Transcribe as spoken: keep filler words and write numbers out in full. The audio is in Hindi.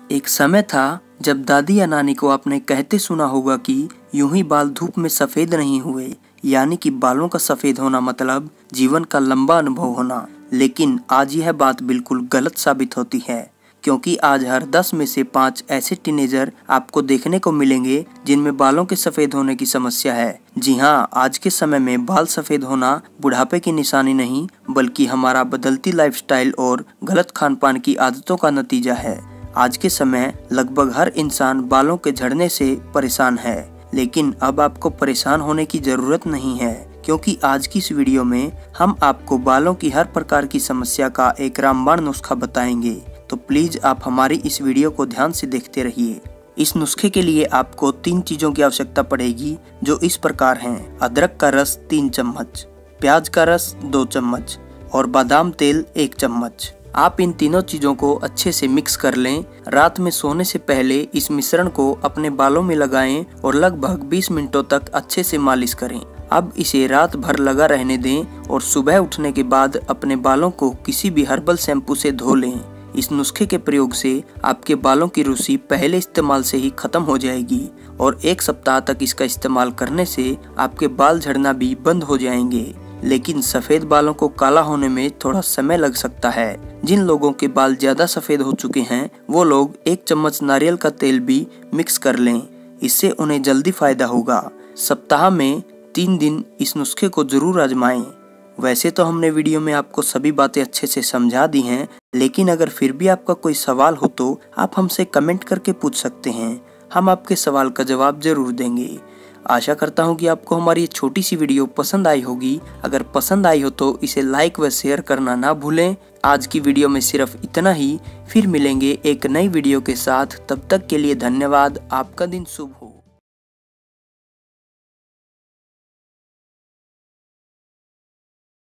एक समय था जब दादी या नानी को आपने कहते सुना होगा कि यूं ही बाल धूप में सफेद नहीं हुए, यानी कि बालों का सफेद होना मतलब जीवन का लंबा अनुभव होना। लेकिन आज यह बात बिल्कुल गलत साबित होती है, क्योंकि आज हर दस में से पाँच ऐसे टीनेजर आपको देखने को मिलेंगे जिनमें बालों के सफेद होने की समस्या है। जी हाँ, आज के समय में बाल सफेद होना बुढ़ापे की निशानी नहीं, बल्कि हमारा बदलती लाइफस्टाइल और गलत खान पान की आदतों का नतीजा है। आज के समय लगभग हर इंसान बालों के झड़ने से परेशान है, लेकिन अब आपको परेशान होने की जरूरत नहीं है, क्योंकि आज की इस वीडियो में हम आपको बालों की हर प्रकार की समस्या का एक रामबाण नुस्खा बताएंगे। तो प्लीज आप हमारी इस वीडियो को ध्यान से देखते रहिए। इस नुस्खे के लिए आपको तीन चीजों की आवश्यकता पड़ेगी, जो इस प्रकार हैं। अदरक का रस तीन चम्मच, प्याज का रस दो चम्मच और बादाम तेल एक चम्मच। आप इन तीनों चीजों को अच्छे से मिक्स कर लें। रात में सोने से पहले इस मिश्रण को अपने बालों में लगाएं और लगभग बीस मिनटों तक अच्छे से मालिश करें। अब इसे रात भर लगा रहने दें और सुबह उठने के बाद अपने बालों को किसी भी हर्बल शैम्पू से धो लें। इस नुस्खे के प्रयोग से आपके बालों की रूसी पहले इस्तेमाल से ही खत्म हो जाएगी और एक सप्ताह तक इसका इस्तेमाल करने से आपके बाल झड़ना भी बंद हो जाएंगे। लेकिन सफेद बालों को काला होने में थोड़ा समय लग सकता है। जिन लोगों के बाल ज्यादा सफेद हो चुके हैं वो लोग एक चम्मच नारियल का तेल भी मिक्स कर लें, इससे उन्हें जल्दी फायदा होगा। सप्ताह में तीन दिन इस नुस्खे को जरूर आजमाएं। वैसे तो हमने वीडियो में आपको सभी बातें अच्छे से समझा दी हैं, लेकिन अगर फिर भी आपका कोई सवाल हो तो आप हमसे कमेंट करके पूछ सकते हैं। हम आपके सवाल का जवाब जरूर देंगे। आशा करता हूँ कि आपको हमारी ये छोटी सी वीडियो पसंद आई होगी। अगर पसंद आई हो तो इसे लाइक व शेयर करना ना भूलें। आज की वीडियो में सिर्फ इतना ही। फिर मिलेंगे एक नई वीडियो के साथ। तब तक के लिए धन्यवाद। आपका दिन शुभ हो।